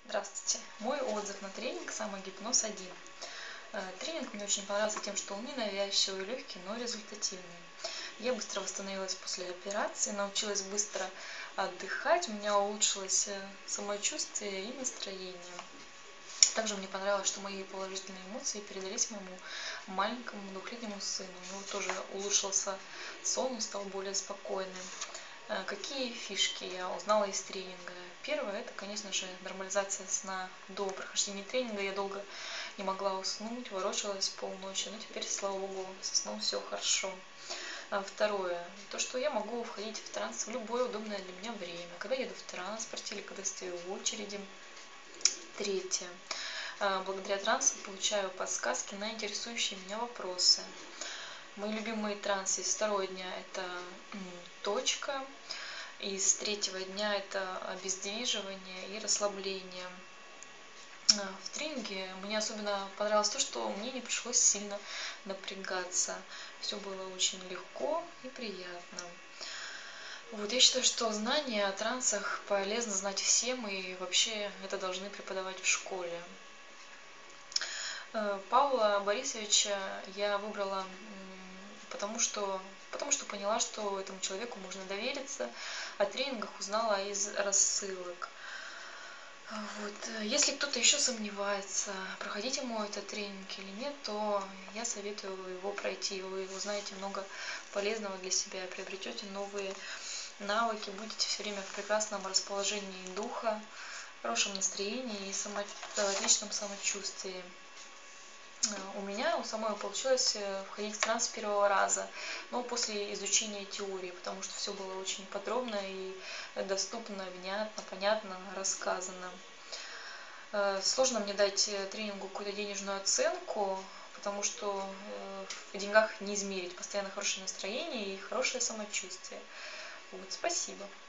Здравствуйте. Мой отзыв на тренинг «Самогипноз-1». Тренинг мне очень понравился тем, что он ненавязчивый, легкий, но результативный. Я быстро восстановилась после операции, научилась быстро отдыхать, у меня улучшилось самочувствие и настроение. Также мне понравилось, что мои положительные эмоции передались моему маленькому двухлетнему сыну. У него тоже улучшился сон, он стал более спокойным. Какие фишки я узнала из тренинга? Первое, это, конечно же, нормализация сна. До прохождения тренинга я долго не могла уснуть, ворочалась полночи, но теперь, слава богу, со сном все хорошо. Второе, то, что я могу входить в транс в любое удобное для меня время, когда еду в транспорте или когда стою в очереди. Третье, благодаря трансу получаю подсказки на интересующие меня вопросы. Мои любимые трансы из второго дня – это точка, из третьего дня это обездвиживание и расслабление. В тренинге мне особенно понравилось то, что мне не пришлось сильно напрягаться. Все было очень легко и приятно. Я считаю, что знания о трансах полезно знать всем, и вообще это должны преподавать в школе. Павла Борисовича я выбрала потому что поняла, что этому человеку можно довериться. О тренингах узнала из рассылок. Если кто-то еще сомневается, проходить ему этот тренинг или нет, то я советую его пройти. Вы узнаете много полезного для себя, приобретете новые навыки, будете все время в прекрасном расположении духа, хорошем настроении и отличном самочувствии. У меня у самой получилось входить в транс с первого раза, но после изучения теории, потому что все было очень подробно и доступно, внятно, понятно рассказано. Сложно мне дать тренингу какую-то денежную оценку, потому что в деньгах не измерить постоянно хорошее настроение и хорошее самочувствие. Спасибо.